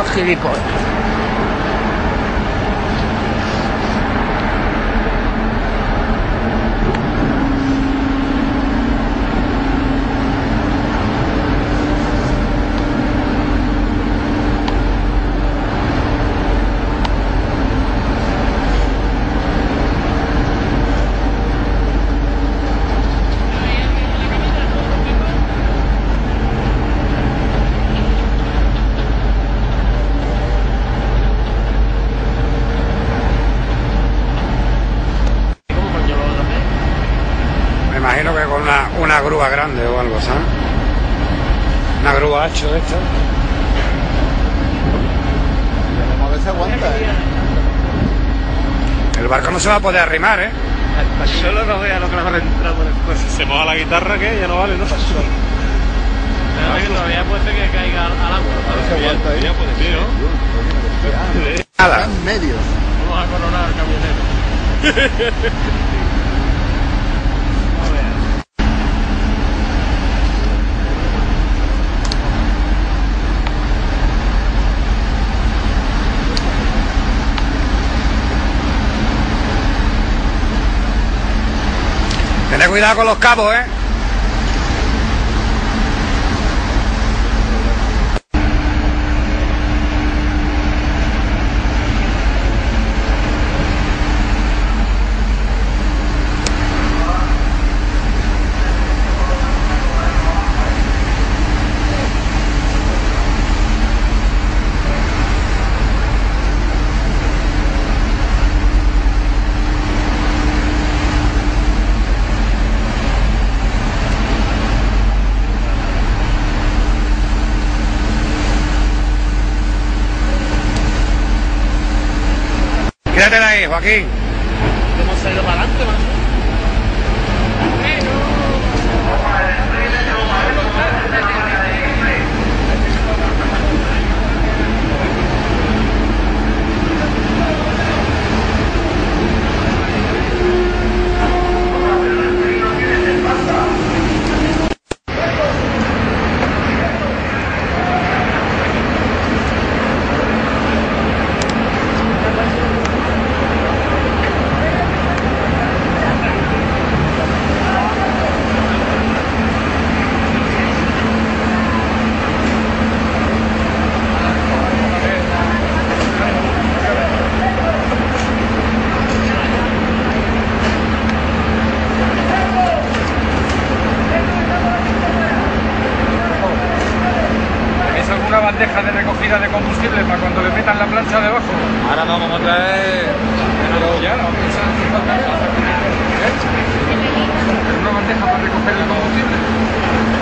unos gilipollas. Imagino que con una grúa grande o algo, ¿sabes? Una grúa hacho esta. Como a veces aguanta, El barco no se va a poder arrimar, ¿eh? Solo no vea lo que le va a entrar por el coche. Si se moja la guitarra, ¿qué? Ya no vale, ¿no? Todavía puede ser que caiga al agua. A ver si aguanta ahí. Ya puede ser, ¿no? Nada. Están medios. Vamos a coronar al camionero. Tened cuidado con los cabos, ¿eh? Quédatela ahí, Joaquín. Hemos salido para adelante, macho. Una bandeja de recogida de combustible para cuando le metan la plancha debajo. Ahora no vamos a traer... Pero ya, la una bandeja para recoger el combustible.